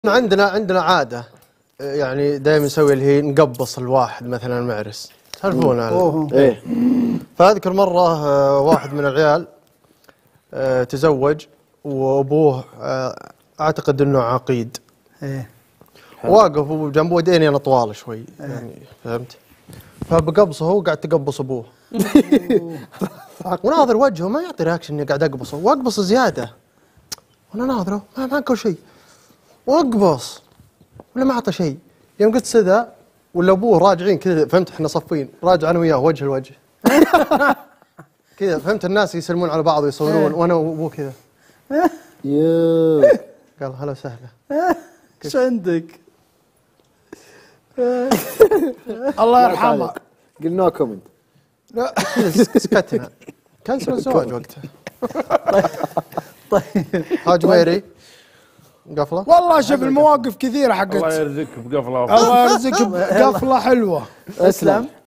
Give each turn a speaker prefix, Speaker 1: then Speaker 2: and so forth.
Speaker 1: عندنا عاده، يعني دائما نسوي اللي هي نقبص الواحد مثلا المعرس، تعرفون هذا؟
Speaker 2: ايه.
Speaker 1: فاذكر مره واحد من العيال تزوج وابوه اعتقد انه عقيد.
Speaker 3: ايه.
Speaker 1: واقف جنبه وديني طوال شوي يعني فهمت؟ فبقبصه هو قاعد تقبص ابوه. وناظر وجهه ما يعطي رياكشن اني قاعد اقبصه، واقبص زياده. وانا ناظره ما كل شيء. واقبص ولا ما اعطى شيء. يوم قلت سذا ولا ابوه راجعين كذا، فهمت؟ احنا صفين راجع انا وياه وجه لوجه. كذا فهمت؟ الناس يسلمون على بعض ويصورون وانا وابوه كذا. قال هلا وسهلا.
Speaker 3: ايش عندك؟ الله يرحمه.
Speaker 2: قلنا كومنت.
Speaker 1: لا سكتنا. كنسل الزواج وقتها.
Speaker 3: طيب
Speaker 1: حاج ميري قفله.
Speaker 4: والله شوف المواقف كثيره حقت.
Speaker 5: الله يرزقك بقفله.
Speaker 4: الله يرزقك بقفله حلوه.
Speaker 2: اسلم.